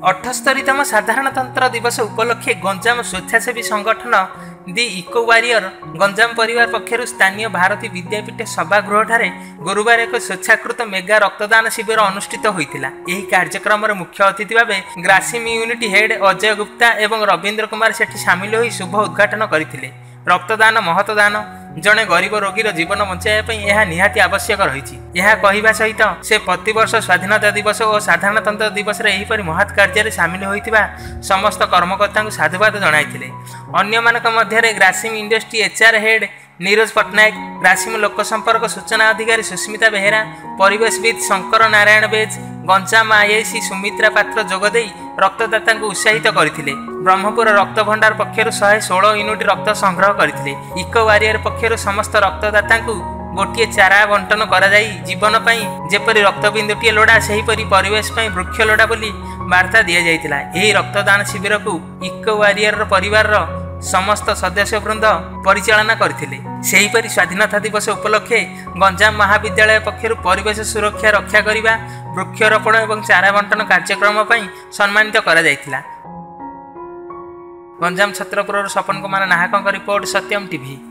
78तम साधारणतंत्र दिवस उपलक्षे गंजाम स्वेच्छासेवी संगठन दि eco warrior Ganjam परिवार पक्षर स्थानीय भारती विद्यापीठ सभागृह गुरुवार एक स्वेच्छाकृत मेगा रक्तदान शिविर अनुष्ठित होता। यह कार्यक्रम मुख्य अतिथि भाव ग्रासिम यूनिट हेड अजय गुप्ता एवं रवींद्र कुमार सेठी सामिल हो शुभ उद्घाटन करते। रक्तदान महतदान जड़े गरीब रोगीर जीवन बचाई यह निहाती आवश्यक रही। यह कहवा सहित से प्रतिवर्ष स्वाधीनता दिवस और साधारणतंत्र दिवस एहीपरि महत् कार्य सामिल होता समस्त कर्मकर्ता साधुवाद जणाइथिले। अन्य मानक मध्य Grasim industry HR head Neeraj Pattnaik, Grasim लोक संपर्क सूचना अधिकारी सुस्मिता बेहेरा, परिवेशविद शंकर नारायण बेज, गंजाम आईआईसी सुमित्रा पात्र जोगदे रक्तदाता उत्साहित करथिले। ब्रह्मपुर रक्त भंडार पक्षर 116 यूनिट रक्त संग्रह करथिले। इको वारियर पक्षर समस्त रक्तदाता गोटे चारा बंटन कराई जीवन जेपरी रक्तबिंदुटे लोड़ा सेहीपरि परिवेश वृक्ष लोड़ा बोली वार्ता दि जाइतिला। एही रक्तदान शिविर को इको वारियर परिवार समस्त सदस्य वृंद परिचालना करथिले। सेहीपरि स्वाधीनता दिवस उपलक्षे गंजाम महाविद्यालय पक्षर परिवेश सुरक्षा रक्षा करिबा, वृक्षरोपण एवं चारा बंटन कार्यक्रम सम्मानित करा जाइतिला। गंजाम छत्रपुर सपन कुमार नाहक रिपोर्ट सत्यम टीवी।